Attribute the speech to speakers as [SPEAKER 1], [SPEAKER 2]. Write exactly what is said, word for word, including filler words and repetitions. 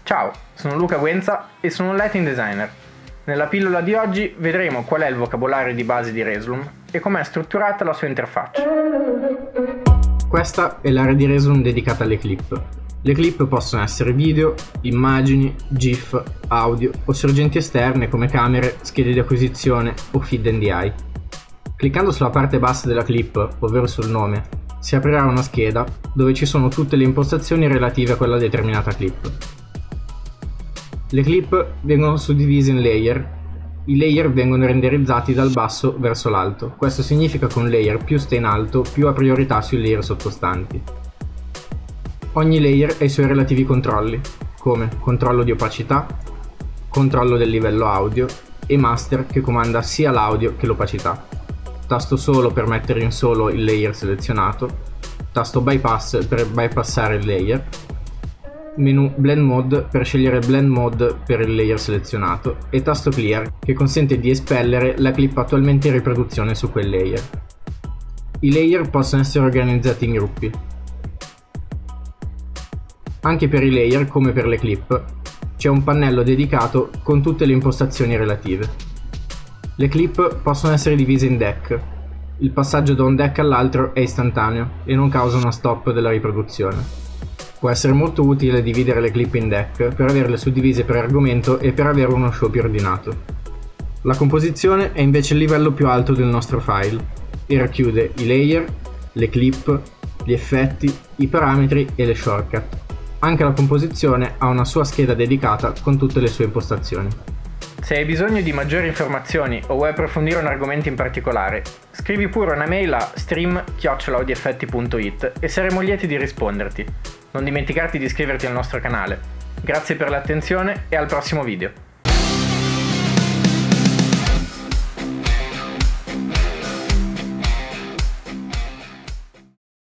[SPEAKER 1] Ciao, sono Luca Guenza e sono un lighting designer. Nella pillola di oggi vedremo qual è il vocabolario di base di Resolume e com'è strutturata la sua interfaccia.
[SPEAKER 2] Questa è l'area di Resolume dedicata alle clip. Le clip possono essere video, immagini, GIF, audio o sorgenti esterne come camere, schede di acquisizione o feed N D I. Cliccando sulla parte bassa della clip, ovvero sul nome, si aprirà una scheda dove ci sono tutte le impostazioni relative a quella determinata clip. Le clip vengono suddivise in layer. I layer vengono renderizzati dal basso verso l'alto. Questo significa che un layer più sta in alto, più ha priorità sui layer sottostanti. Ogni layer ha i suoi relativi controlli, come controllo di opacità, controllo del livello audio e master che comanda sia l'audio che l'opacità. Tasto solo per mettere in solo il layer selezionato, tasto bypass per bypassare il layer, menu Blend Mode per scegliere Blend Mode per il layer selezionato e tasto Clear che consente di espellere la clip attualmente in riproduzione su quel layer. I layer possono essere organizzati in gruppi. Anche per i layer, come per le clip, c'è un pannello dedicato con tutte le impostazioni relative. Le clip possono essere divise in deck. Il passaggio da un deck all'altro è istantaneo e non causa una stop della riproduzione. Può essere molto utile dividere le clip in deck per averle suddivise per argomento e per avere uno show più ordinato. La composizione è invece il livello più alto del nostro file e racchiude i layer, le clip, gli effetti, i parametri e le shortcut. Anche la composizione ha una sua scheda dedicata con tutte le sue impostazioni.
[SPEAKER 1] Se hai bisogno di maggiori informazioni o vuoi approfondire un argomento in particolare, scrivi pure una mail a stream chiocciola audieffetti punto it e saremo lieti di risponderti. Non dimenticarti di iscriverti al nostro canale. Grazie per l'attenzione e al prossimo video.